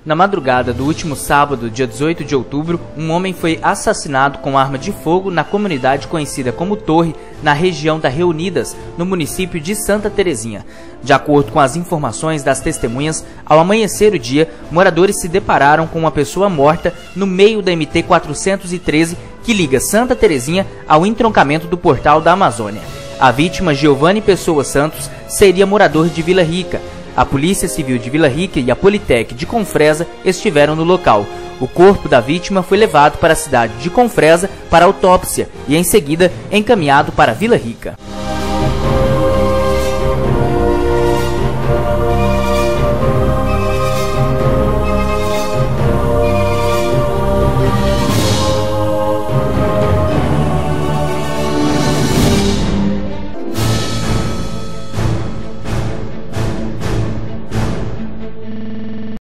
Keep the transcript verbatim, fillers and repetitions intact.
Na madrugada do último sábado, dia dezoito de outubro, um homem foi assassinado com arma de fogo na comunidade conhecida como Torre, na região da Reunidas, no município de Santa Terezinha. De acordo com as informações das testemunhas, ao amanhecer o dia, moradores se depararam com uma pessoa morta no meio da M T quatrocentos e treze, que liga Santa Terezinha ao entroncamento do Portal da Amazônia. A vítima, Giovanni Pessoa Santos, seria morador de Vila Rica. A Polícia Civil de Vila Rica e a Politec de Confresa estiveram no local. O corpo da vítima foi levado para a cidade de Confresa para autópsia e, em seguida, encaminhado para Vila Rica.